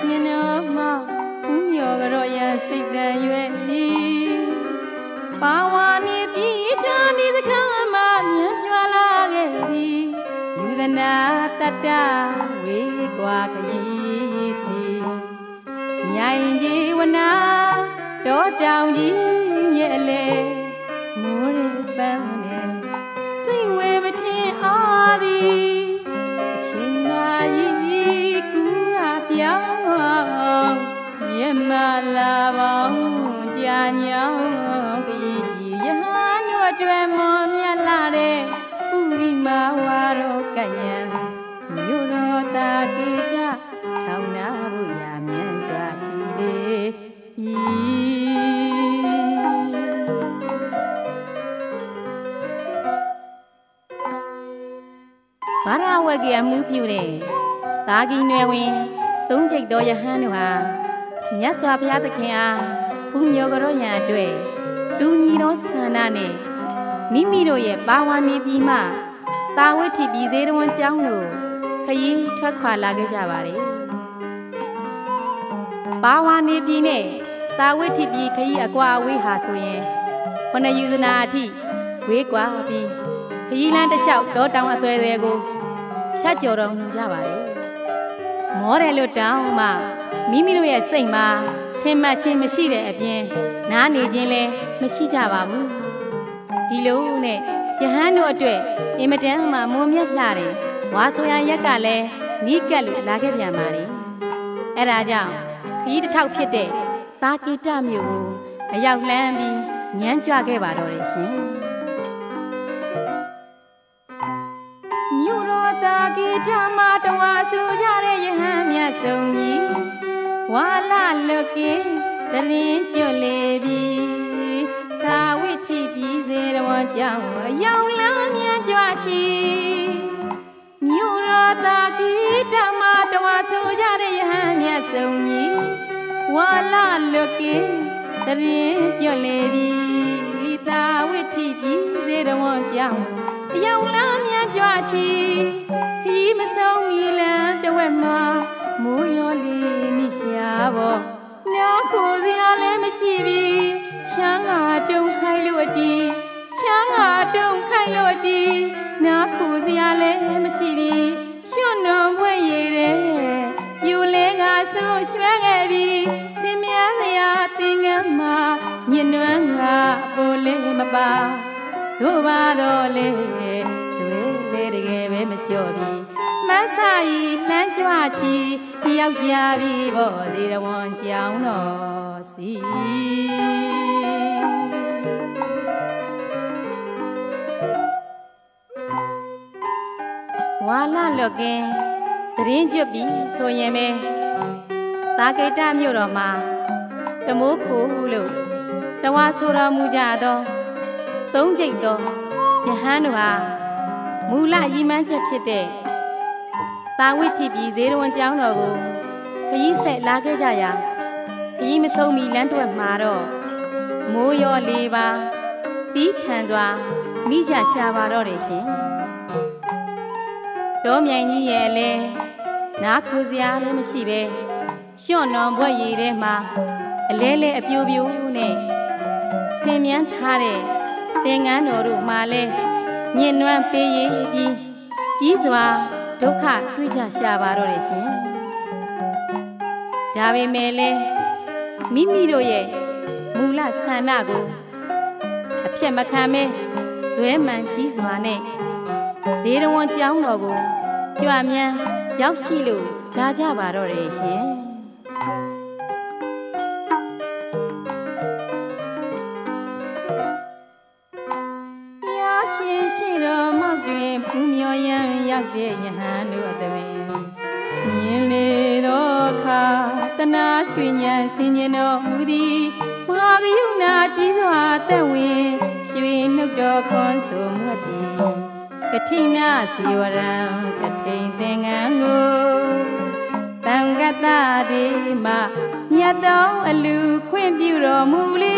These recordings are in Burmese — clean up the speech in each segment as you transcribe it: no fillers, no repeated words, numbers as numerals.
ရှင်တော်မှာဘူးမြော်ကြောရန်စိတ်တန်ရွယ်ပါဝါနေပြီးချာနေစကားမှမြန်ကြွလာခဲ့သည်ယူဇနာတတဝေကွာခရီးစီမြိုင်ကြီးဝနာတောတောင်ကြီးရဲ့လေမိုးရပန်းနဲ့စိတ်ဝေမထင်အားသည်အချိန်နာရီကူအပြောင်းရမလာပေါင်းကြာညောင်းခရီးရှိရဟန်းတို့အတွက်မော်မြတ်လာတဲ့ဥရိမာဝါရောကယံမြို့တော်တာကေကြထောင်နာဖို့ရမြန်ကြချီလေဘာရဝကေအမှုပြုတဲ့တာကီနွယ်ဝင်သုံးကျိတ်တော်ယဟန်တို့ဟာမြတ်စွာဘုရားသခင်အားဖူးမြော်ကြောရန်အတွက်တူညီသောဆန္ဒနဲ့မိမိတို့ရဲ့ပါဝါနေပြည်မှတာဝိထိပြည်စေတဝန်ကျောင်းတို့ခရီးထွက်ခွာလာခဲ့ကြပါတယ်။ပါဝါနေပြည်နဲ့တာဝိထိပြည်ခရီးအကွာအဝေးဟာဆိုရင်9ယူဇနာအထိဝေးကွာပြီးခရီးလမ်းတစ်လျှောက်တောတောင်အသွယ်တွေကိုဖြတ်ကျော်တော်မူကြပါတယ်။မောတယ်လို့တောင်းမှမိမိတို့ရဲ့စိတ်မှာထင်မှတ်ခြင်းမရှိတဲ့အပြင်နားနေခြင်းလည်းမရှိကြပါဘူးဒီလိုနဲ့ယဟန်တို့အတွက်အင်မတန်မှမွန်မြတ်လှတယ်ဝါဆိုရန်ရက်ကလည်းနီးကပ်လို့လာခဲ့ပြန်ပါလေအဲ့ဒါကြောင့်ခရီးတစ်ထောက်ဖြစ်တဲ့သာကိတမြို့ကိုအရောက်လှမ်းပြီးညမ်းကြွခဲ့ပါတော့တယ်ရှင်မြို့တော်သာကိတမှာတဝါဆိုကြတဲ့ယဟန်မြတ်ဆုံးကြီးဝါလာလွတ်ကင်းတရင်ကျွတ်လေပြီသာဝိထိပြည်စေတော်ကြောင့်အယောင်လမ်းမြန်ကြွချီမြို့တော်သာကိတမတဝါဆိုကြတဲ့ယဟန်မြတ်ဆုံးကြီးဝါလာလွတ်ကင်းတရင်ကျွတ်လေပြီသာဝိထိပြည်စေတော်ကြောင့်အယောင်လမ်းမြန်ကြွချီခရီးမဆုံးမီလန်းတဝက်မှာမိုးရောလေးမိရှာဘောနားခိုစရာလည်းမရှိပြီချမ်းသာတုံခိုင်းလို့တီချမ်းသာတုံခိုင်းလို့တီနားခိုစရာလည်းမရှိပြီရွှွတော်ဘွဲ့ရည်တဲ့ယူလဲကဆိုးရွှဲခဲ့ပြီစင်မြန်းစရာသင်္ကန်းမှာညင်နွမ်းကပိုလေးမပါတို့ပါတော့လေဆွေလေတကယ်ပဲမလျှော့ပြီမဆာကြီးလှမ်းကြွချီယောက်ျားပြီဘောဇေရဝန်ကြောင်းတော်စီဝါလာလွတ်ကင်းတရင်ကျွတ်ပြီဆိုရင်ပဲသာကိတမြို့တော်မှာတမိုးခိုလို့တဝါဆိုတော်မူကြတော့သုံးကျိတ်တော်ယဟန်တို့ဟာမူလရည်မှန်းချက်ဖြစ်တဲ့သာဝိထိပြည်ဇေရဝန်ကျောင်းတော်ကိုခရီးဆက်လာခဲ့ကြရာခရီးမဆုံးမီလမ်းတွက်မှာတော့မိုးရောလေးပါတီးထန်စွာမိကြရှာပါတော့တယ်ရှင်တောမြိုင်ကြီးရဲ့လဲနားခိုစရာလည်းမရှိပဲရွှွတော်ဘွက်ရည်ထဲမှာအလဲလဲအပြိုပြိုနဲ့ဆင်မြန်းထားတဲ့သင်္ကန်းတော်တို့မှလဲညင်နွမ်းပေးရည်ပြီးကြီးစွာဒုက္ခတွေ့ကြရှာပါတော့တယ်ရှင်ဒါပေမဲ့လည်းမိမိတို့ရဲ့မူလဆန္ဒကိုအပြတ်မခံမဲဇွဲမှန်ကြီးစွာနဲ့ဇေရဝန်ကျောင်းတော်ကိုကြွမြန်းရောက်ရှိလို့လာကြပါတော့တယ်ရှင်ရှိတော်မောက်တွင်ဖူးမြော်ရန်ရောက်တဲ့ယဟန်တို့အသွင်မြင်လေတော့ခါတနာရွှေညံဆင်ញင်တော်မူသည်မဟာကရုဏာကြီးစွာသက်ဝင်ရွှေနှုတ်တော်ခွန်ဆိုမွတ်သည်ကတိမြစီဝရံကထိန်သင်္ကန်းကိုတံကတတိမမြတ်တော်အလူခွင့်ပြုတော်မူလေ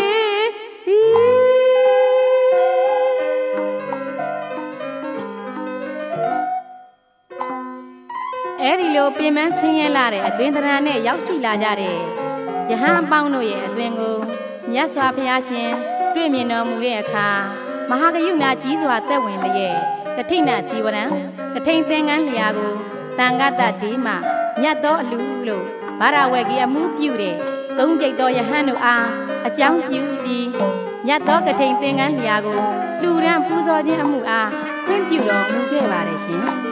အဲ့ဒီလိုကိုပင်ပန်းဆင်းရဲလာတဲ့အသွင်သဏ္ဍာန်နဲ့ရောက်ရှိလာကြတယ်။ယဟန်ပေါင်းတို့ရဲ့အသွင်ကိုမြတ်စွာဘုရားရှင်တွေ့မြင်တော်မူတဲ့အခါမဟာကရုဏာကြီးစွာသက်ဝင်လျက်ကဋိနစီဝရံကထိန်သင်္ကန်းလျာကိုတန်ခတဒီမှမြတ်သောအလူလို့ဘာရဝဲကြီးအမှုပြုတဲ့သုံးကျိတ်သောယဟန်တို့အားအကြောင်းပြုပြီးမြတ်သောကထိန်သင်္ကန်းလျာကိုလူရန်ပူဇော်ခြင်းအမှုအားခွင့်ပြုတော်မူခဲ့ပါတယ်ရှင်။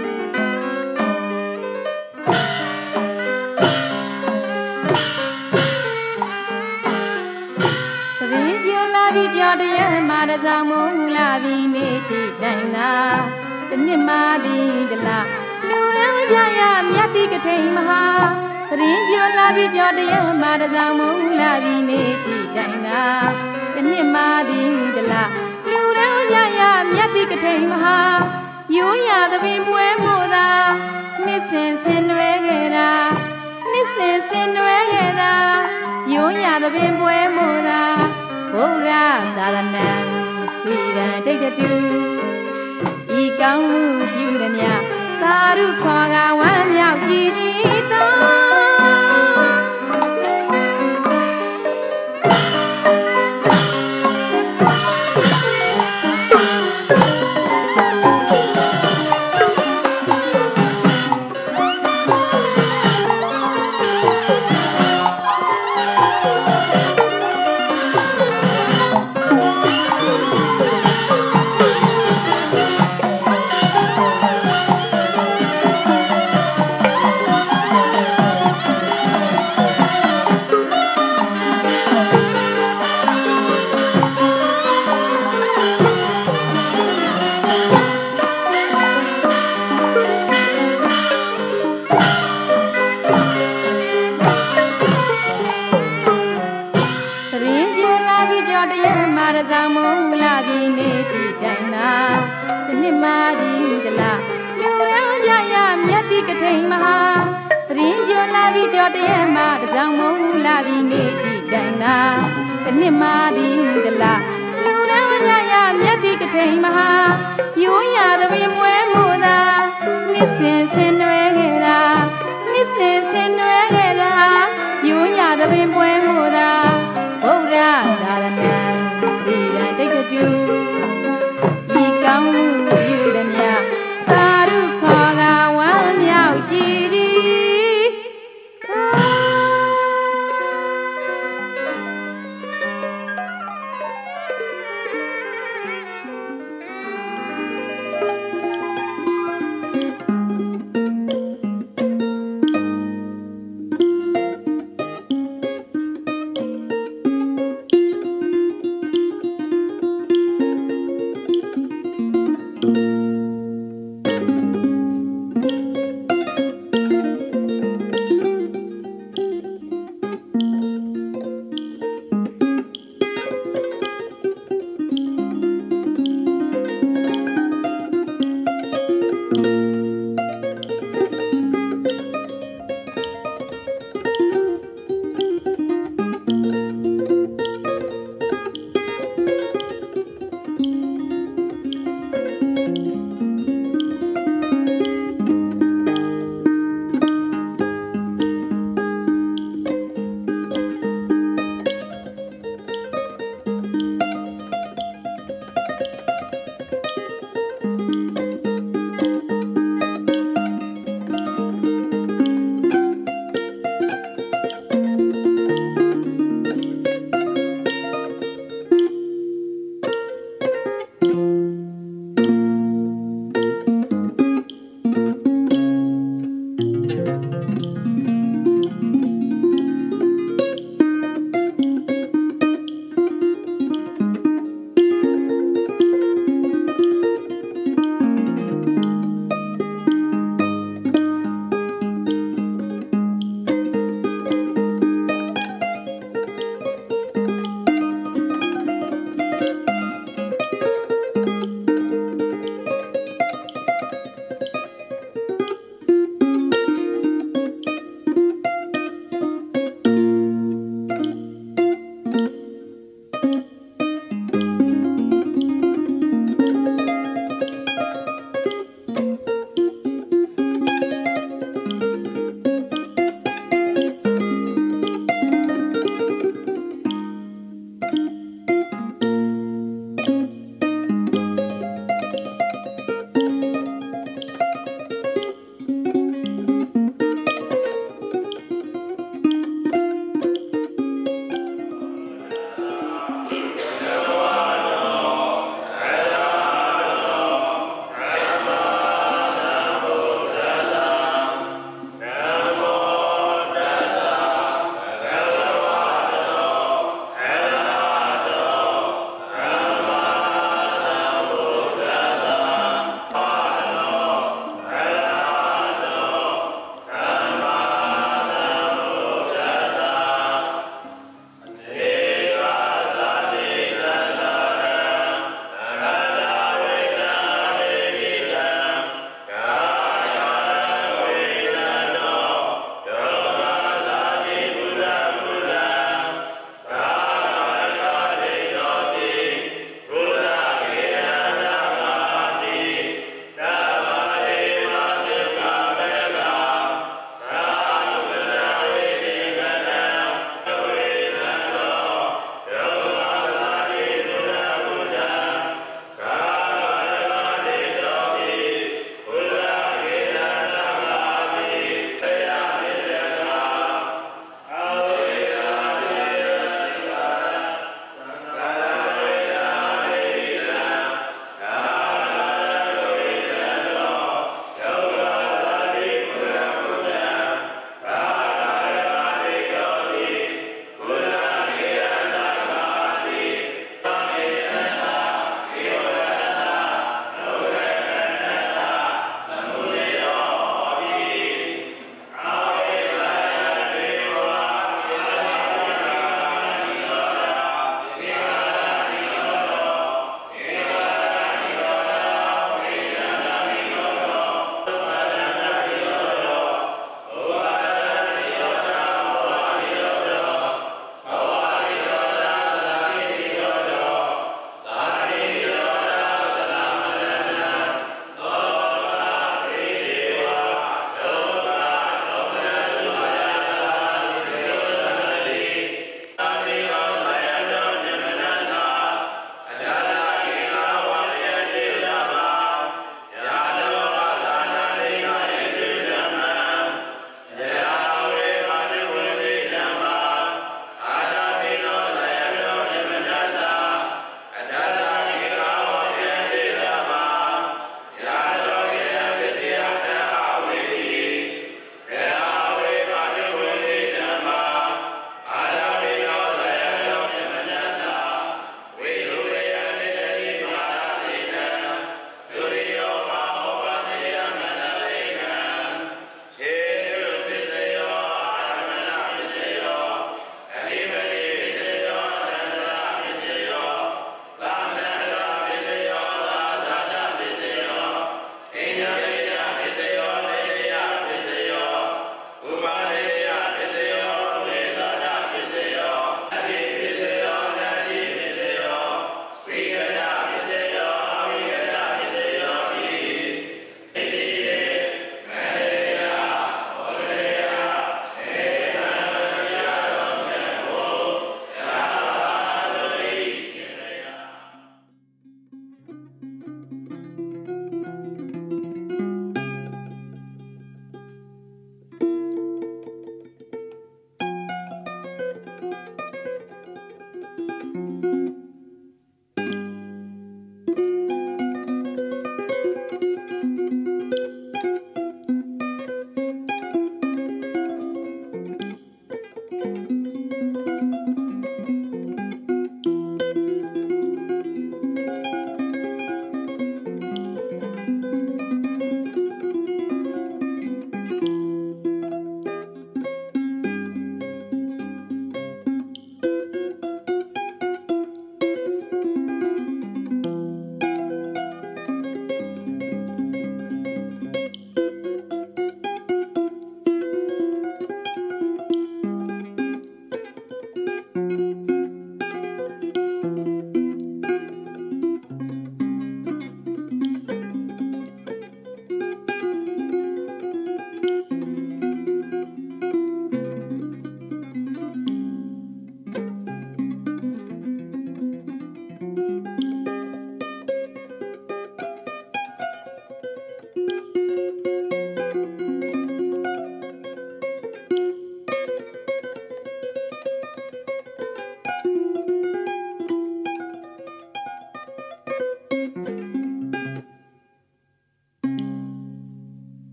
ပြီးကြောတရမှာတစောင်းမုံလာပြီးနေကြည့်တိုင်းနာတနစ်မာသည်တလားလူရန်မကြရမြတ်တိကထိန်မဟာတရင်ကျော်လာပြီးကြောတရမှာတစောင်းမုံလာပြီးနေကြည့်တိုင်းနာတနစ်မာသည်တလားလူရန်မကြရမြတ်တိကထိန်မဟာရိုးရသပင်ပွဲမို့သာနှစ်စင်စင်နွယ်ခဲ့တာနှစ်စင်စင်နွယ်ခဲ့တာရိုးရသပင်ပွဲမို့သာဘုရားသာသနာစီရန်တိတ်တူဤကောင်းမှုပြုသည်မြသာရုခေါ်ကဝမ်းမြောက်ကြည်ကြည်သော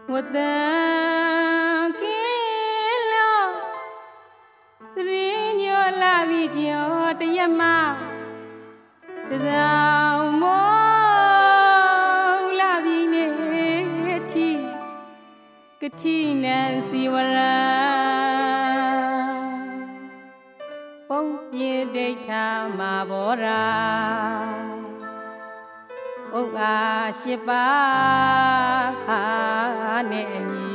What the kilo Trin your lavi your yama Mo lavi neti Katina siwara Pong ye data mabora Oga shiba neni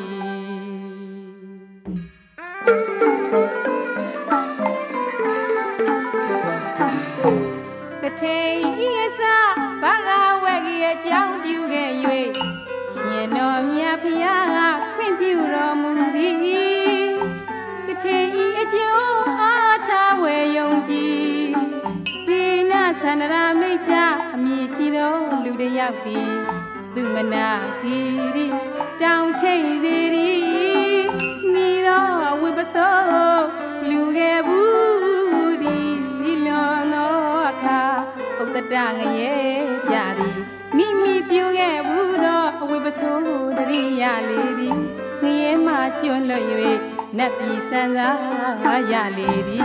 Katei isa baga wagi a jang piu ge yue Shin no mya phya khwin piu ro mu di Katei a jiu a tha we yong ji Di na sanara maita ami shi do lu de yak di Tu mana kiri down thai si ri Mi do wi pa so lu ge bu di lo no kha uk ta da ngaye ja ri Mi mi pyu ge bu do wi pa so ri ya le di ngaye ma chon lo yue nat pi san sa ya le di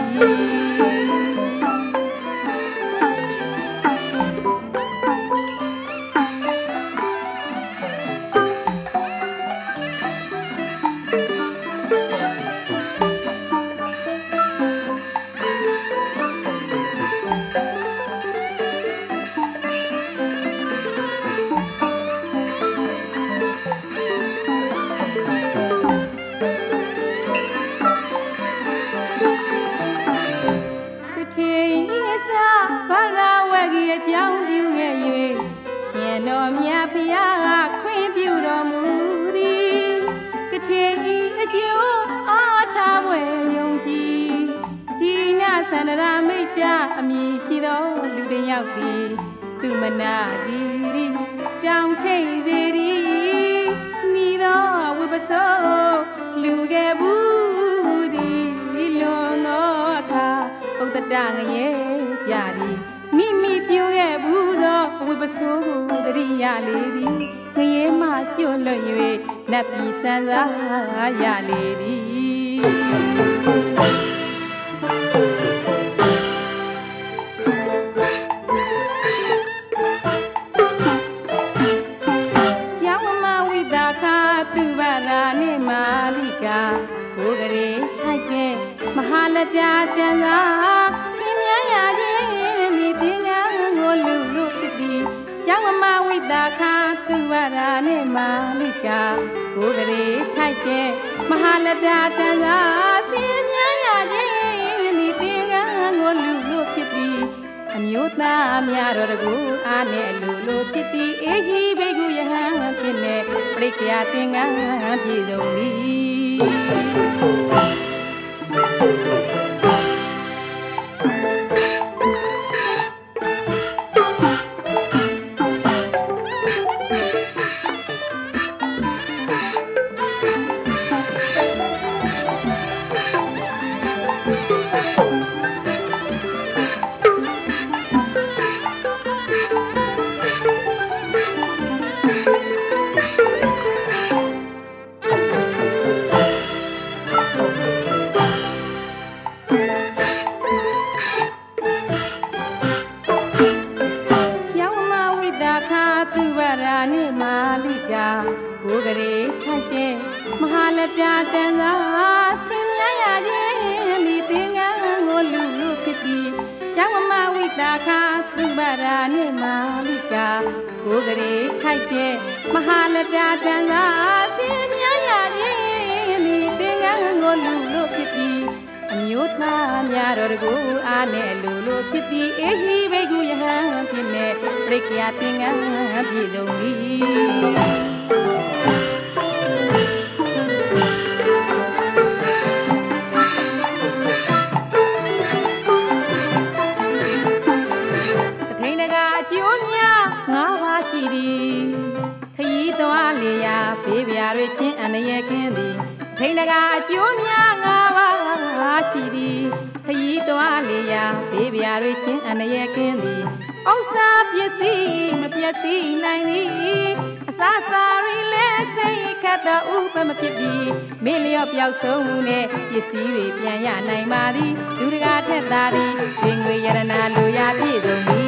Sanara maita ami shi do lu de yak di tu mana di ri down thai si ri mi do wi pa so lu ge bu di lo no kha uk ta da ngaye ja di mi mi pyu ge bu do wi pa so ri ya le di ngaye ma chon lo yue nat pi san sa ya le di Mahalada tanga sinya ya ni tinga ngolu lu piti jang ma wida kha tuwara ne malika gogare thai ke mahalada tanga sinya ya ni tinga ngolu lu piti amyo ta mya ro de gu a ne lu lu piti e hi be gu ya ha phin ne prikya tinga pi song ni Mahalada tanga sinya ya ni tinga ngolu lo piti amyo ta mya ro de gu a ne lu lo piti e hi be gu ya ha phin ne prikya tinga pi song ni Shin and ye candy, Painaga, Jumia, Shidi, Hayito Alia, baby, I reaching and ye candy. Oh, stop, you see, my PSC 90, as I Sasari le say kata upa mapibi Mili up yaw sone Yesiri pianya nai mari Duriga tetari Swingwe yarana loya pizumi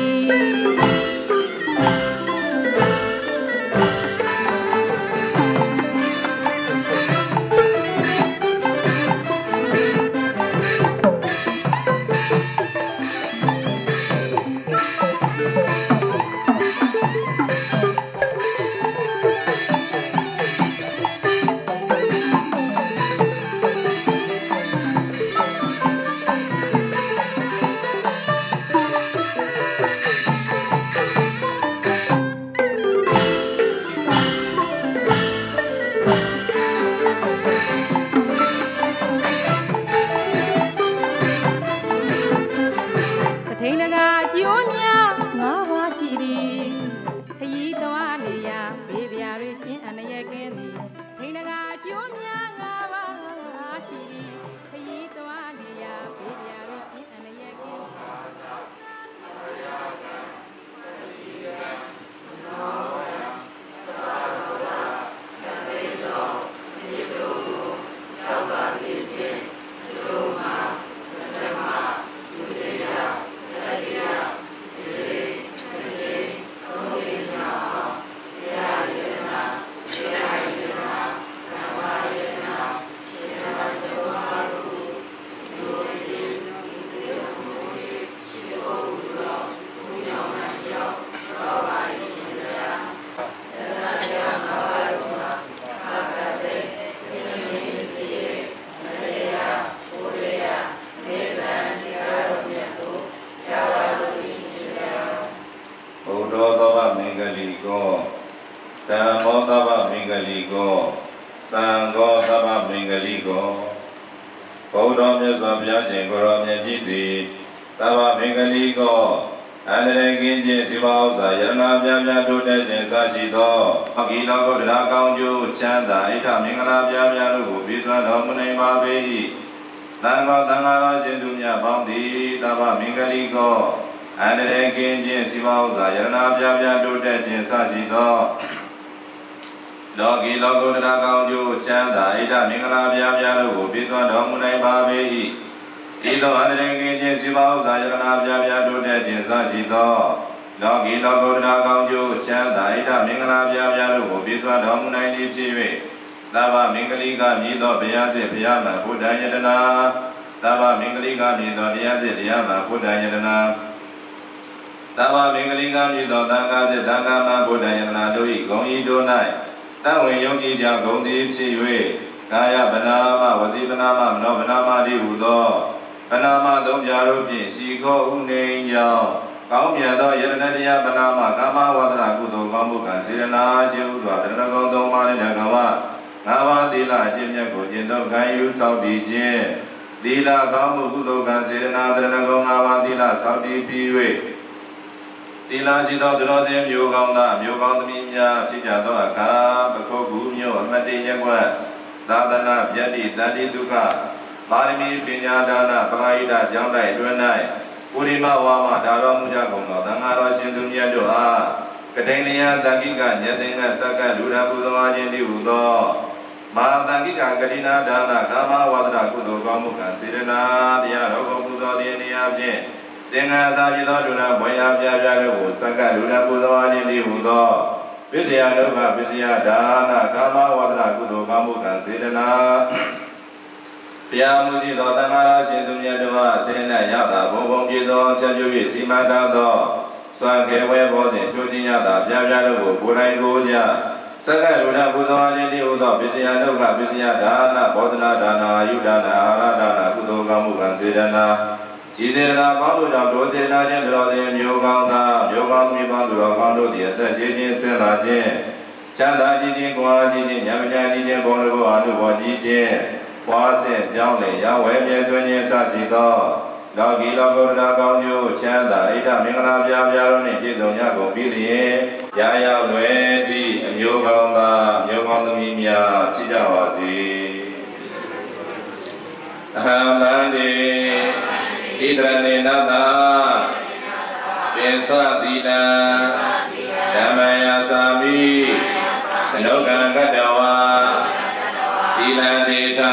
Loka Kadawa Dilandeta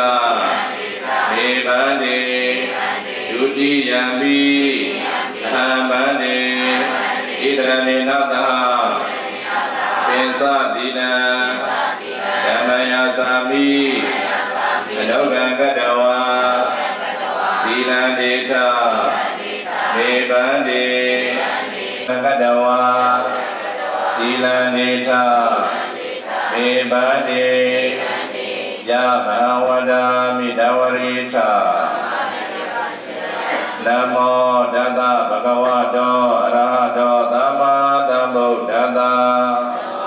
Mebande Yudi Yambi Hambande Idrani Nata Pensa Dina Damaya Sami Loka Kadawa Dilandeta Mebande Kadawa Dilandeta Mebande Ya Bhavada Midawarita Namo Dada Bhagavato Arahato Dhamma Sambuddhassa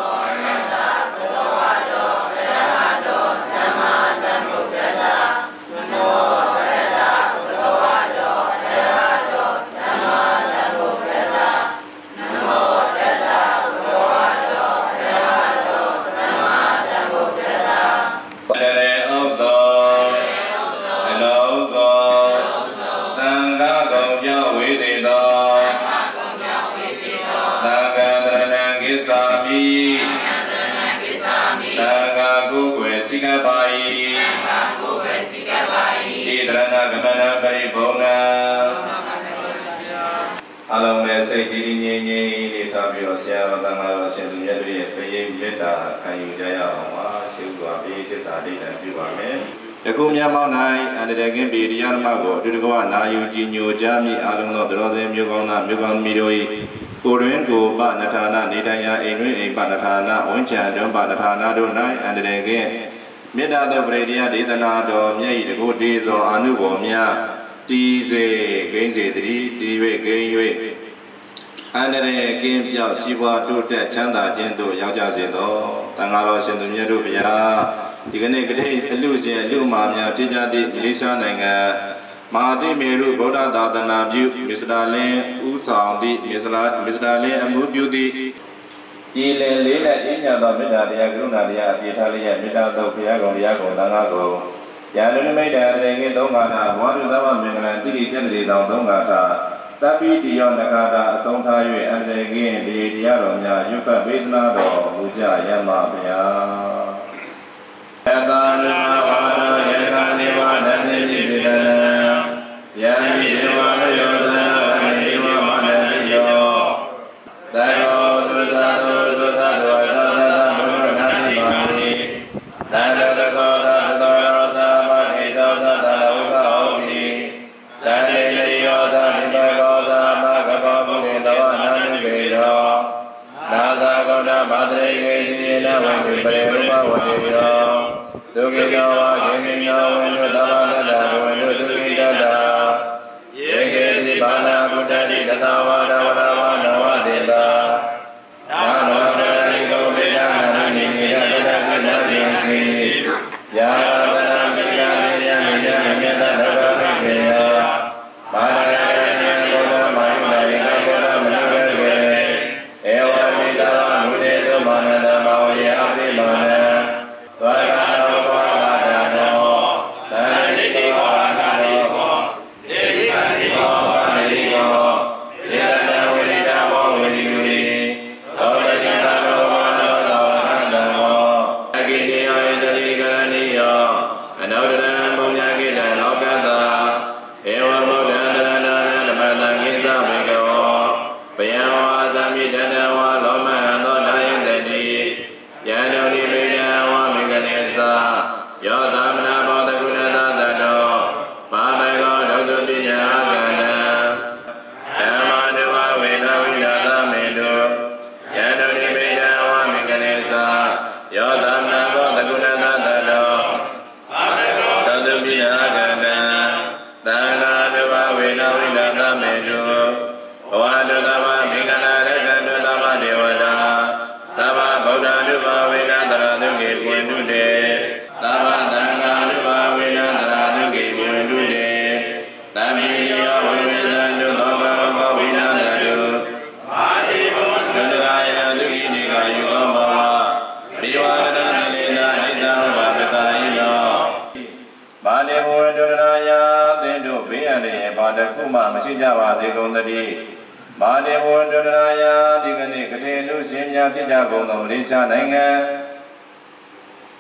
Alam mesej diri nyanyi di tabi osya batang lawas yang dunia tu ya pergi beda kayu jaya awak cuba pergi ke sadi dan cuba men. Dekumnya mau naik ada daging birian mago duduk kawan nayu jinyo jami alung no terus mukang miroi kurang ku pak natana nidaya ini pak natana onca dan pak natana tu naik ada daging beda tu beria di tanah tu nyai deku di so anu bomnya. Tize, genze, tiwe, genwe. Andere game piao jiwa tu te chanda jendo yao jia zendo. Tangalo sendu nyeru pia. Digane gede elu se elu ma mya pija di Malaysia nanga. Mahati meru Buddha dadana view Misdalen usang di Misdalen amu view di. Ile le inya do meda dia guna dia pithalia meda do pia gong tanga go. Yang ini medan dengan dongana, walau dalam mengenai diri sendiri dalam dongana, tapi dia negara songtayue dengan dia orangnya juga beda do buja yang mafia. Yang lewat yang lewat dan ini beda, yang lewat yodana dan lewat mana dia, dayo sudah berani mani, dayo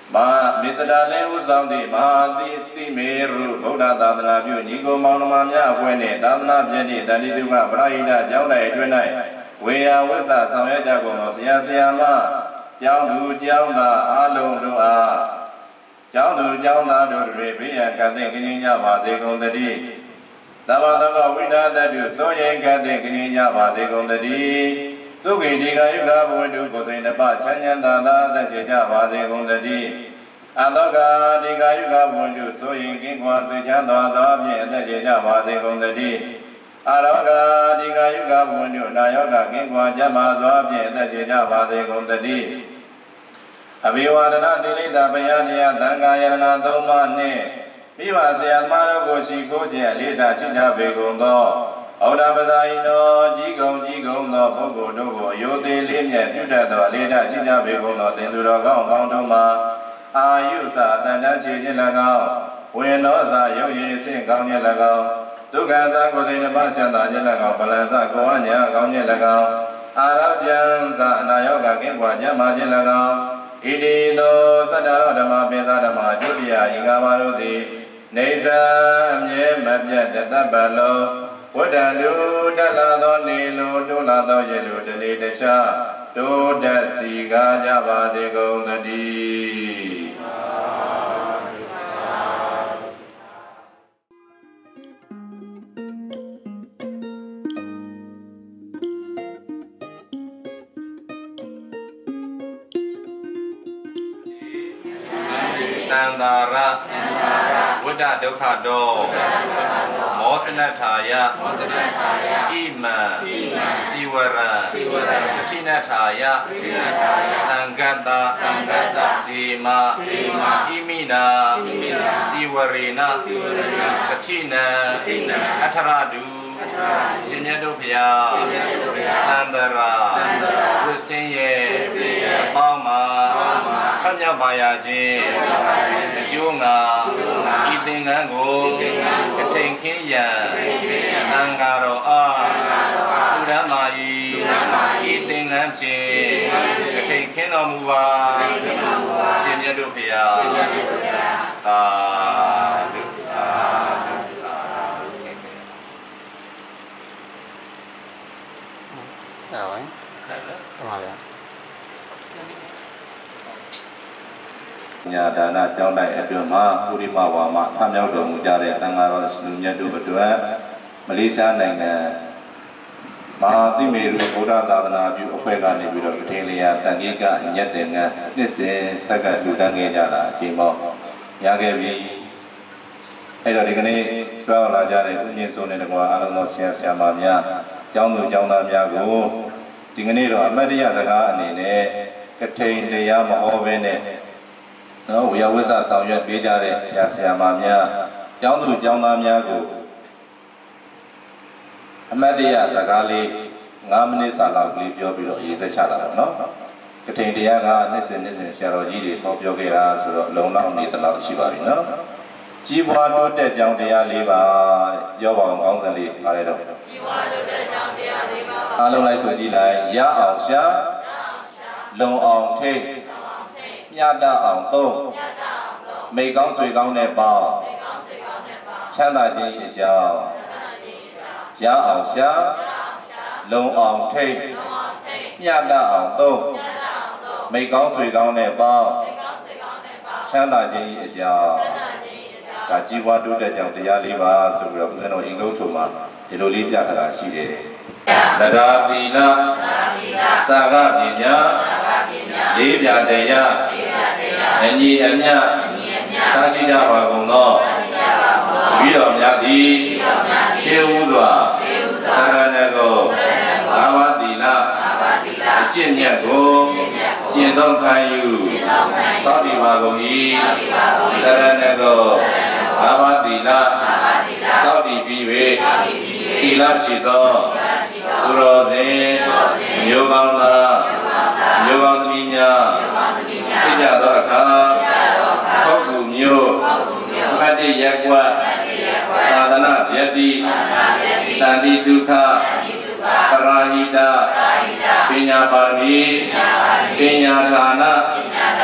Ma Misada Usandi Mahati Meru Buddha Dadana View Nigo Maunamanya Wene Dadana Jedi Dadi Duga Braida Jauda Edwenai Wea Wesa Samya Jagono Sia Siama Jiao Du Jiao Na Alo Dua Jiao Du Jiao Na Du Rebia Kate Kinya Vade Gondadi Dava Dava Vida Dadu Soye Kate Kinya Vade Gondadi Tuki Diga Yuga Budu Kosina Pa Chanya Dada Dasija Vade Gondadi Adoga Diga Yuga Budu Soye Kingwa Seja Dada Dasija Vade Gondadi Adoga Diga Yuga Budu Nayoga Kingwa Jama Zwabye Dasija Vade Gondadi Abhiwadana Dilita Bayaniya Danga Yarana Doma Ne Viva Siamaro Goshi Koje Lita Chija Begondo Oda Badaino Jigong no Pogo Dogo Yote Linya Puta Do Lita Chija Begondo Tenduro Gong Bangdoma Ayusa Tanda Chijilagao Wenosa Yoye Sin Gangye Lagao Dugansa Kodina Bachanda Jilagao Balansa Koanya Gangye Lagao Arabjan Sa Nayoga Kingwa Jama Jilagao Idido Sadaro Dama Pesa Dama Julia Ingamarudi Neza Mye Mabya Databalo Wadandu Dalado Nilu Dulado Yelu Dali Desha Dudasi Gaja Bade Gondadi Nandara Buddha Dokado Mosanataya Ima Siwara Tinataya Nangata Dima Imina Siwarina Katina Ataradu Sinyadopia Nandara Kusinye Bama Chanya Bayaji Junga Idingango Tenkiya Nangaro Uramai Idinganchi Tenkinomuwa Sinyadopia Nhà Đà Na Châu Đại ở đường Ma Urima Wama tham nhau đường một gia đình đang ở nhà du bật đuôi Malaysia này mà tìm hiểu Buddha Dadana view ở quê gần này bị được thế này tăng cái cả nhất định nhất sẽ cái đủ tăng nghe ra là chỉ một nhà cái vì hay là cái này cho là gia đình cũng như số này là qua anh nó sẽ mà nhà trong nam nhà của thì cái này rồi mấy đứa nhà cái này cái thuyền này mà họ về này nó bây giờ sao sao chuyện bây giờ đấy sẽ mà nhà trong nam nhà của mấy đứa nhà cái ngắm này sao là cái biểu biểu gì sẽ trả lại nó cái thuyền này cái nên sẽ rồi gì để họ biểu cái là rồi lâu lâu này tao làm gì vậy nó chỉ qua đôi để trong địa lý và do bọn con dân lý ở đây đâu chỉ qua đôi để trong địa lý và lâu nay số gì này giá ảo xa lâu ảo thế nhà đa ảo tô mấy con suy con này bảo chăn đại gì chào giá ảo xa lâu ảo thế nhà đa ảo tô mấy con suy con này bảo chăn đại gì chào cả chỉ qua đôi để trong địa lý và số lượng dân nó in câu thủ mà thì đôi lý giải là gì đấy là đa đi na sa ga đi nhá lý giải đấy nhá anh nhá ta chỉ ra vào cùng nó ví dụ nhá đi siêu rồi ta ra này go la ba đi na chiến nhá go chiến đông khai yu sao đi vào cùng đi ta ra này go Abadina, Saudi Biwe, Ilashito, Uroze, Yoganda, Yogandminya, Sijadoraka, Kogumyo, Madi Yakwa, Tadana Yadi, Tandi Duka, Parahida, Pinya Parmi, Pinya Dana,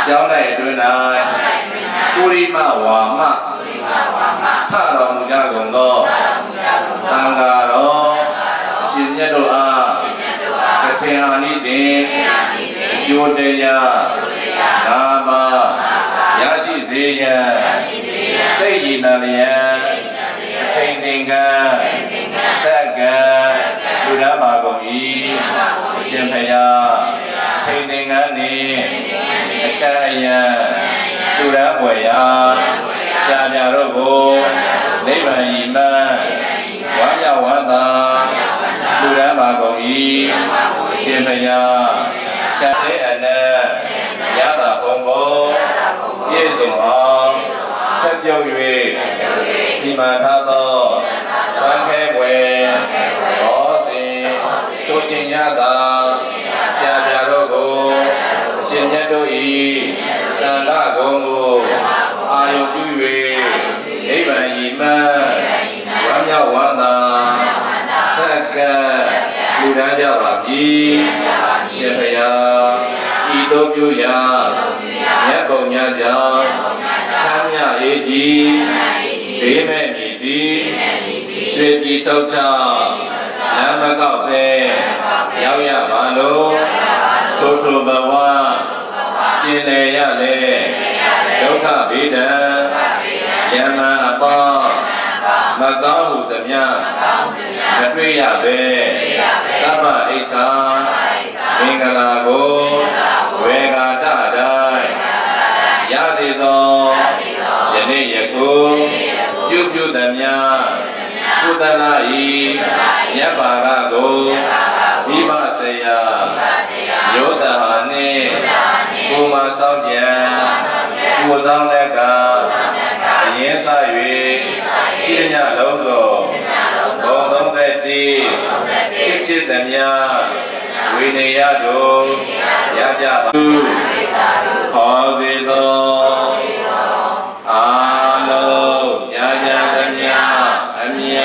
ကျောင်း၌အတွင်း၌ပုရိမဝါမထတော်မူကြကုန်သောသံဃာတော်အရှင်မြတ်တို့အားကထေအာနိသင်ကျိုးတရားနာမရရှိစေရန်စိတ်ရည်နာလျက်ထိန်သင်္ကန်းဆက်ကံလူရပါကုန်၏အရှင်ဖယားထိန်သင်္ကန်းနှင့်အချက်အယံလူရပွေရာကြာပြတို့ကိုနိဗ္ဗာန်ဤမှဝါမျှဝန္တာလူရပါကုန်၏အရှင်ဖယားရှာစေအနံ့ရတာဘုံဘုံပြည့်စုံအောင်ဆက်ပြုတ်၍စီမံထားသောသံခဲွယ်ဘောစဉ်တို့ချင်းရတာကြာပြတို့ကိုအရှင်မြတ်တို့၏တန်ခါကုံကိုအာယုပြု၍နိဗ္ဗာန်ဤမှဝမ်းမြောက်ဝမ်းသာဆက်ကလူတန်းကြပါပြီရှင်ဖယားဤသို့ပြုရာမြတ်ကုန်များကြောင့်ချမ်းမြအေးကြီးဘေးမဲ့မြည်သည်ရွှေပြည်ထုတ်ချလမ်းမကောက်ပဲရောက်ရပါလို့ထို့ထိုဘဝကျင်လေရလေဒုက္ခဗေဒံယမန်အပေါင်းမကောင်းဟုသမျှမတွေ့ရပဲသဗ္ဗအိဆာမင်္ဂလာကိုဝေဃာတတိုင်းရစေသောယနေ့ယခုပြုသမျှကုသလဤမြတ်ဘာကကိုမိဘဆရာယောတဟာနှင့်ကိုမဆောင်းကြံကိုဆောင်တဲ့ကအရင်စ၍ရှိသမျှလုံးစုံဘုံ31ဖြစ်သမျှဝိနည်းရတို့ရကြပါခေါ်စေသောအာလုံးရကြသမျှအမြ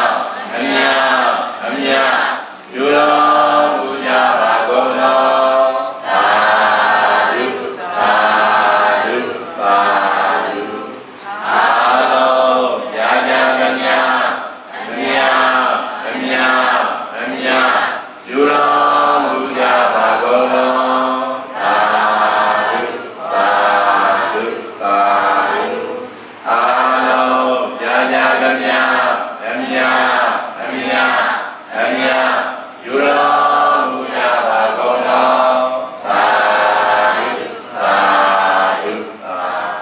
ယူတော်မူကြပါကုန်သောသာဓုသာဓုသာဓုအာလုံးရကြသမျှအမြယူတော်မူကြပါကုန်သောသာဓုသာဓုသာဓုအာလုံးရကြသမျှအမြယူတော်မူကြပါကုန်သောသာဓုသာဓုသာ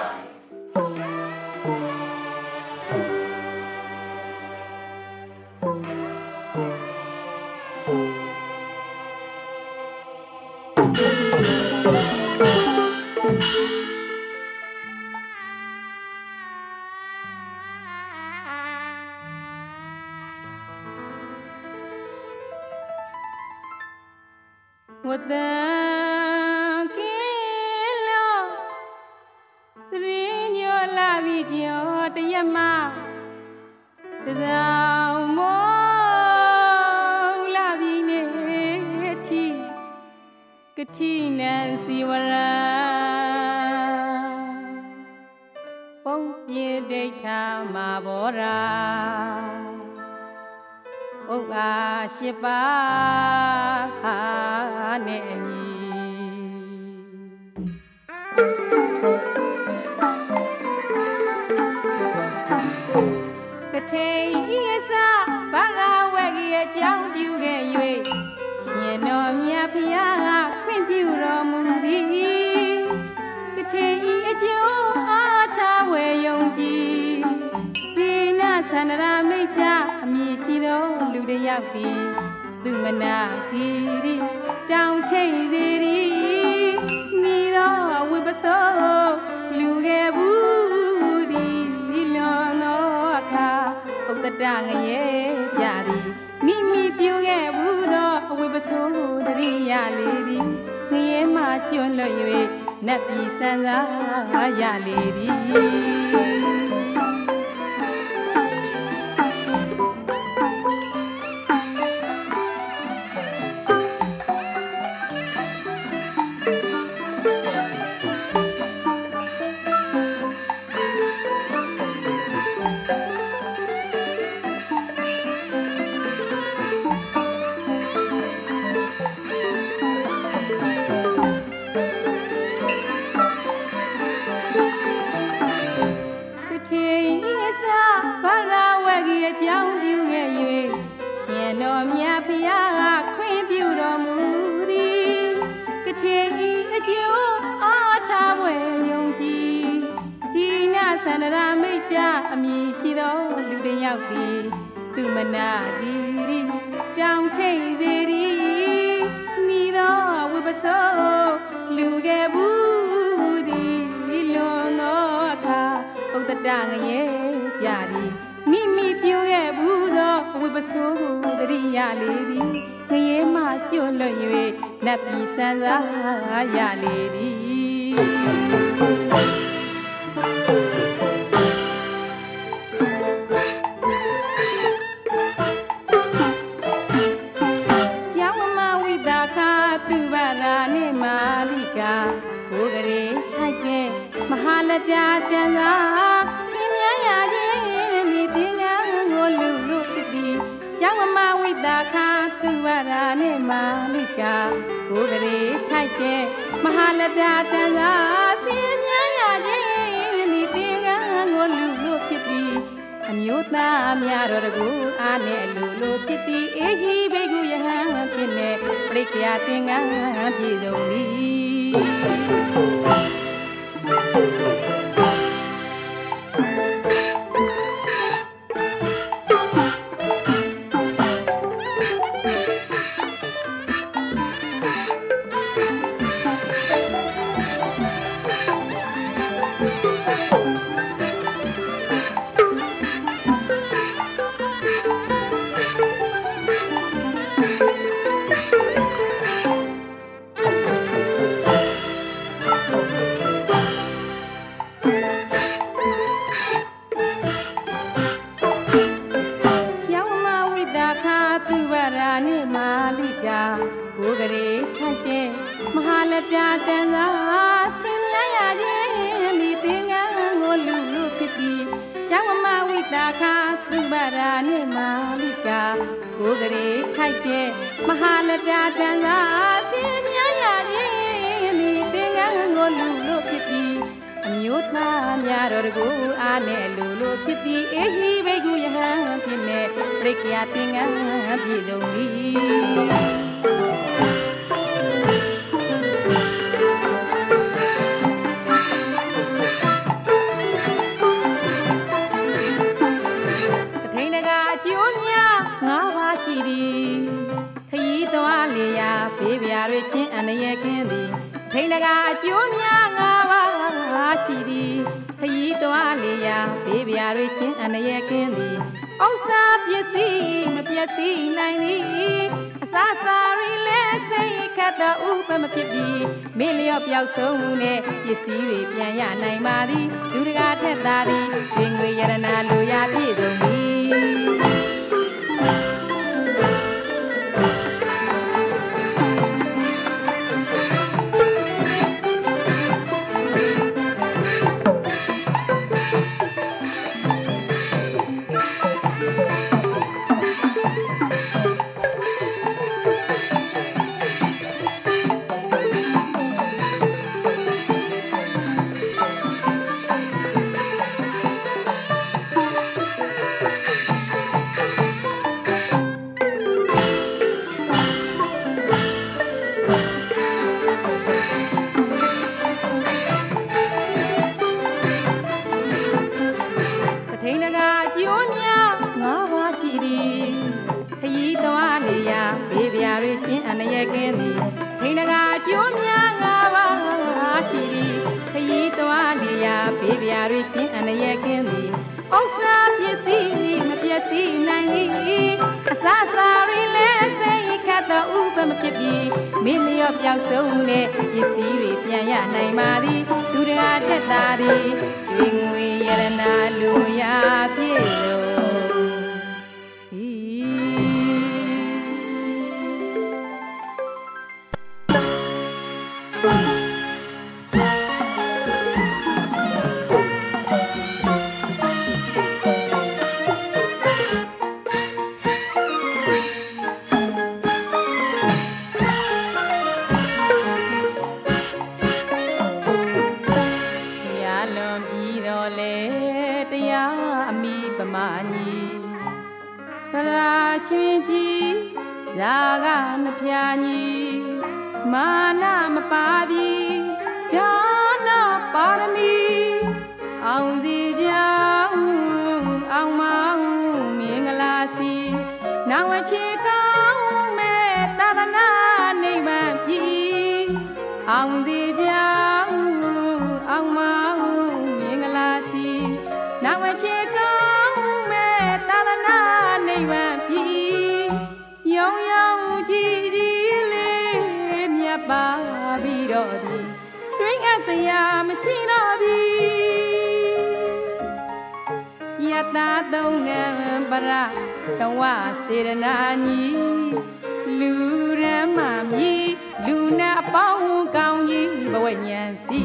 ဝတ္တံကေလောသရင်ညောလာပြီးကျော်တရမတဇောင်မောလာပြီးနေတိကတိနံစီဝရပုံပြေဒိဋ္ဌာမာဘောရာဥက္ကာရှိပါနဲ့အညီကထေဤအစဘာဂဝဂီအကြောင်းပြုခဲ့၍ရှင်တော်မြတ်ဖျားကခွင့်ပြုတော်မူသည်ကထေဤအကျိုးအားထားဝယ်ယုံကြည်ဒီနာသန္ဒရာမိတ်တာအမည်ရှိသောလူတစ်ယောက်သည်သူမနာခီရီတောင်ထိတ်စီရီမိသောဝိပသောလူခဲ့ဘူးသည်လွန်သောအခါဥတ္တတငရဲကြသည်မိမိပြုခဲ့ဘူးသောဝိပသောတရိယာလေသည်ငရဲမှကျွလွတ်၍နတ်ပြည်ဆန်းစားရလေသည်ကမြောက်သည်သူမနာဒီရီတောင်ထိတ်စေရီမိသောဝိပသောလူခဲ့ဘူးသည်လွန်သောအခါဥဒ္ဒတငရဲကြသည်မိမိပြုခဲ့ဘူးသောဝိပသောကိုတရိယာလေသည်ငရဲမှကျွလွတ်၍နတ်ပြည်ဆန်းစားရလေသည်ကျောင်းမဝိတာခသူဗရာနေမာလိကာဘုဂရေထိုက်တဲ့မဟာလတာတန်သာစင်မြရခြင်းဒီတင်ညာကိုလူလူဖြစ်သည်ကျောင်းမဝိတာခသူဗရာနေမာလိကာဘုဂရေထိုက်တဲ့မဟာလတာတန်သာစင်မြရခြင်းဒီတင်ညာကိုလူလူဖြစ်သည်အမျိုးသားများတော်တကူအားနဲ့လူလူဖြစ်သည်အေဟိဘိက္ခုယဟန်ဖြစ်နေပရိက္ခယာသင်္ကန်းပြည့်စုံသည်ဘုဂရေထိုက်တဲ့မဟာလပြတန်သာစင်မြရခြင်းဒီသင်္ကန်းကိုလူလူဖြစ်သည်ကျောင်းမဝိတာခသူဗရာနေမာလိကာဘုဂရေထိုက်တဲ့မဟာလပြတန်သာစင်မြရခြင်းဒီသင်္ကန်းကိုလူလူဖြစ်သည်အမျိုးသားများတော်တကူအားနဲ့လူလူဖြစ်သည်အေဟိဘိက္ခုယဟန်ဖြစ်နေပရိက္ခယာသင်္ကန်းပြည့်စုံသည်ရှိသည်ခရီးသွားလေရာဘေးပြာတွေရှင်အန္တရာယ်ကင်းသည်ထိန်တကာအကျိုးများ၅ပါးရှိသည်ခရီးသွားလေရာဘေးပြာတွေရှင်အန္တရာယ်ကင်းသည်ဥစ္စာပစ္စည်းမပျက်စီးနိုင်သည်အစာစာရီလဲစိတ်ခတ်သောဥပမဖြစ်ပြီးမေ့လျော့ပျောက်ဆုံးမှုနဲ့ပစ္စည်းတွေပြန်ရနိုင်ပါသည်လူတကာထက်သာသည်ရွှေငွေရတနာလိုရာပြည့်စုံသည်မေလျော့ပျောက်ဆုံးတဲ့ပစ္စည်းတွေပြန်ရနိုင်ပါသည်သူတကာထက်သာသည်ရွှေငွေရတနာလိုရာပြည့်စုံဇာကနှဖျားညီမာနမပါပြီဒါနပါရမီအောင်စီကြောင်းအောင်မောင်းအောင်စီကြောင်းအောင်မအောင်မင်္ဂလာစီနာဝချေကောင်းမဲ့သာသနာနိဗ္ဗာန်ပြည်ရောင်ရောင်ကြည်ဒီလေးမြတ်ပါပြီးတော့ဒီတွင်အစရာမရှိတော့ပြီယတာသုံးနံပရတဝစေရနာညီလူရမမီလူနာအပေါင်းကောင်းကြီးဘဝဉဏ်စီ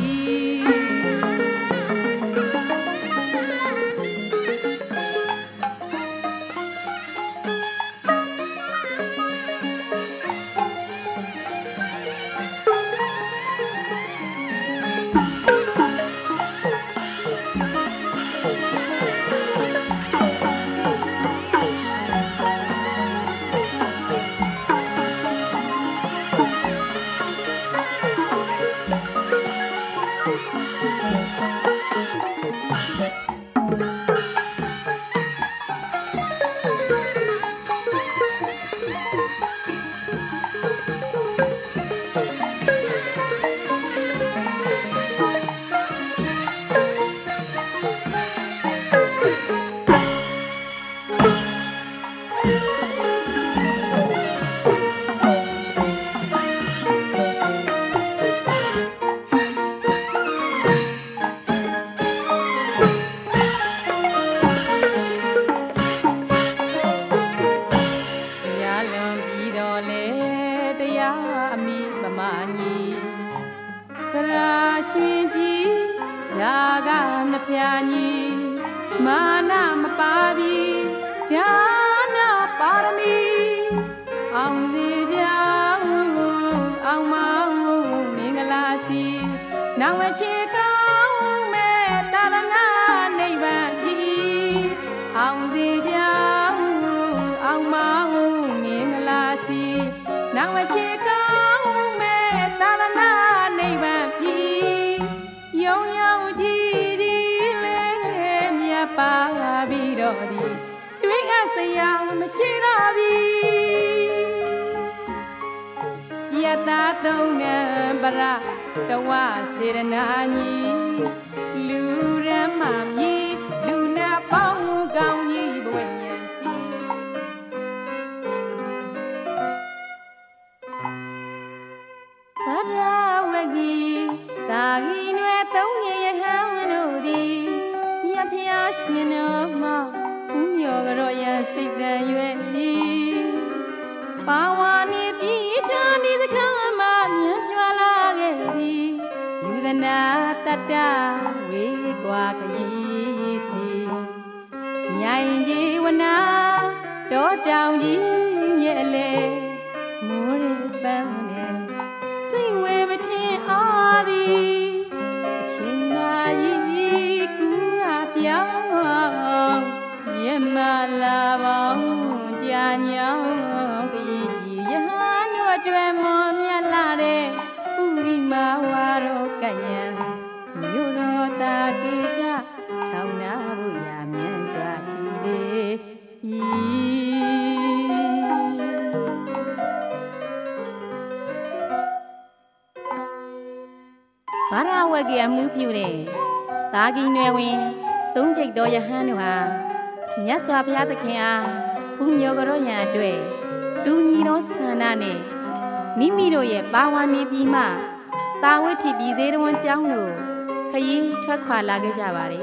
တဝစေရနာညီလူရမမီလူနာပေါင်းကောင်းကြီးဘဝဉဏ်စီဗဒဝဂီတာဂီနွယ်သုံးရယဟန်တို့သည်မြတ်ဖျားရှင်တော်မှာဘုမျောကြောရန်စိတ်တန်ရွယ်သည်ပါဝါနေပြည်ချာနေစကားမှာမြတ်ကျွာလာခဲ့သည်ယူဇနာတတဝေကွာခရီးစီမြိုင်ကြီးဝနာတောတောင်ကြီးရဲ့လေမိုးရပန်းနဲ့စိတ်ဝေမထင်အားသည်အချင်းနာကြီးကူရပြောင်းရမလာပေါင်းကြာညောင်းခရီးရှိယဟန်တို့အတွက်မောမြတ်လာတဲ့ဥရိမာဝါရောကံယံမြို့တော်တာကေကြထောင်နာဖို့ရမြန်ကြချီလေဘာရဝကေအမှုပြုတဲ့တာဂီနွယ်ဝင်သုံးကျိတ်တော်ယဟန်တို့ဟာမြတ်စွာဘုရားသခင်အားဘုမျောကြောရန်အတွက်တူညီသောဆန္ဒနဲ့မိမိတို့ရဲ့ပါဝါနေပြည်မှတာဝိထိပြည်စေတဝန်ကျောင်းတို့ခရီးထွက်ခွာလာခဲ့ကြပါတယ်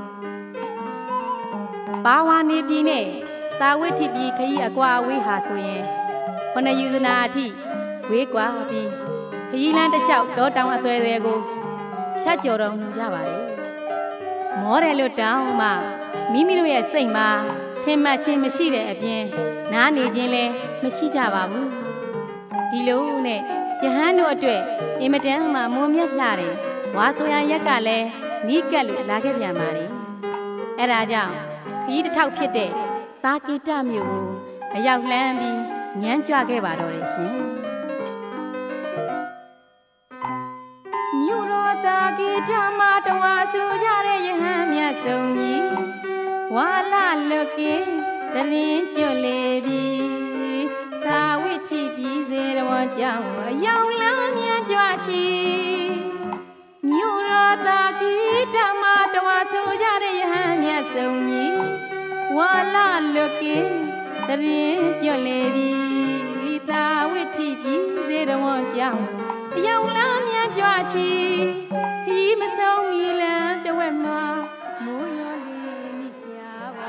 ။ပါဝါနေပြည်နဲ့တာဝိထိပြည်ခရီးအကွာအဝေးဟာဆိုရင်9ယူဇနာအထိဝေးကွာပြီးခရီးလမ်းတစ်လျှောက်တောတောင်အသွယ်တွေကိုဖြတ်ကျော်တော်မူကြပါတယ်။မောတယ်လို့တောင်းမှမိမိတို့ရဲ့စိတ်မှာထင်မှတ်ခြင်းမရှိတဲ့အပြင်နားနေခြင်းလည်းမရှိကြပါဘူးဒီလိုနဲ့ယဟန်တို့အတွက်အင်မတန်မှမွန်မြတ်လှတယ်ဝါဆိုရန်ရက်ကလည်းနီးကပ်လို့လာခဲ့ပြန်ပါလေအဲဒါကြောင့်ခရီးတစ်ထောက်ဖြစ်တဲ့သာကိတမြို့ကိုအရောက်လှမ်းပြီးညမ်းကြွခဲ့ပါတော့တယ်ရှင်မြို့တော်သာကိတမှာတဝါဆူကြတဲ့ယဟန်မြတ်ဆုံးကြီးဝါလာလွတ်ကင်းတရင်ကျွလေပြီသာဝိထိပြည်စေတော်ကြောင့်အယောင်လမ်းမြန်ကြွ chi miu ro ta ki dhamma tawa so ja de yahan myat song ji wa la luk kin tarin jwat le bi tha wit thi pi se dawon jaw yaw la myat jwa chi khi ma song mi lan tawet ma mo yo le mi sia ba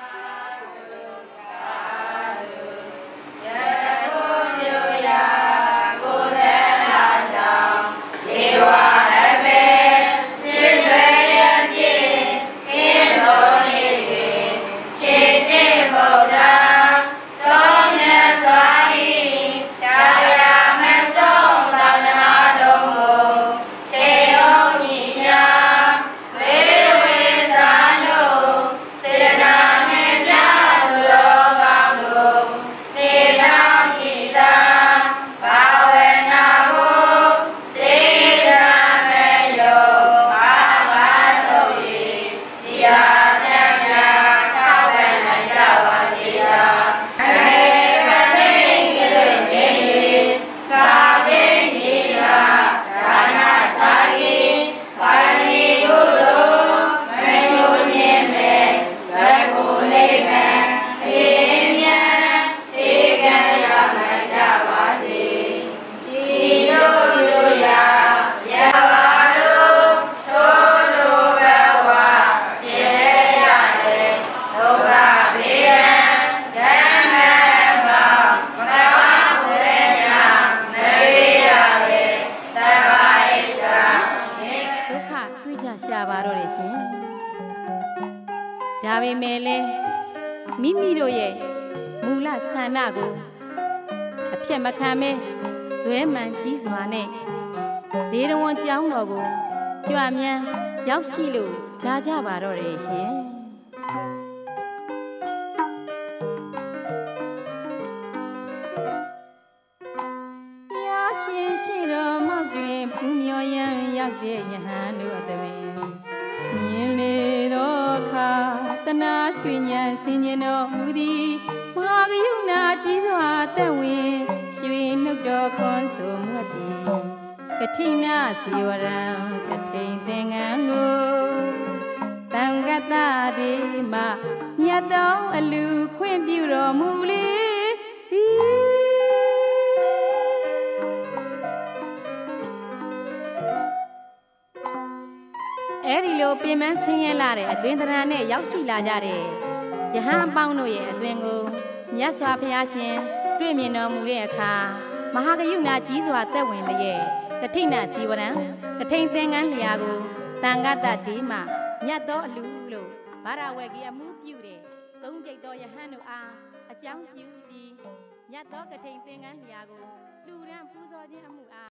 ဒါပေမဲ့လည်းမိမိတို့ရဲ့မူလဆန္ဒကိုအပြတ်မခံမဲဇွဲမှန်ကြီးစွာနဲ့ဇေဒဝန်ကျောင်းတော်ကိုကြွမြန်းရောက်ရှိလို့လာကြပါတော့တယ်ရှင်ရှိတော်မောက်တွင်ဖူးမြော်ရန်ရောက်တဲ့ယဟန်တို့အသွင်မြင်လေတော့ခါတနာရွှေညံဆင်ញင်တော်မူသည်မဟာကရုဏာကြီးစွာသက်ဝင်ရွှေနှုတ်တော်ခွန်ဆိုမွတ်သည်ကထိဏစီဝရံကထိန်သင်္ကန်းကိုတံကတတိမမြတ်တော်အလူခွင့်ပြုတော်မူလေအဲ့ဒီလိုပြင်ပန်းဆင်းရဲလာတဲ့အသွင်သဏ္ဍာန်နဲ့ရောက်ရှိလာကြတဲ့ယဟန်ပေါင်းတို့ရဲ့အသွင်ကိုမြတ်စွာဘုရားရှင်တွေ့မြင်တော်မူတဲ့အခါမဟာကရုဏာကြီးစွာသက်ဝင်လျက်ကထိဏစီဝရံကထိန်သင်္ကန်းလျာကိုတန်ခတတိမမြတ်သောအလူလို့ဘာရဝေကြီးအမှုပြုတဲ့သုံးကျိတ်သောယဟန်တို့အားအကြောင်းပြုပြီးမြတ်သောကထိန်သင်္ကန်းလျာကိုလူရန်ပူဇော်ခြင်းအမှုအား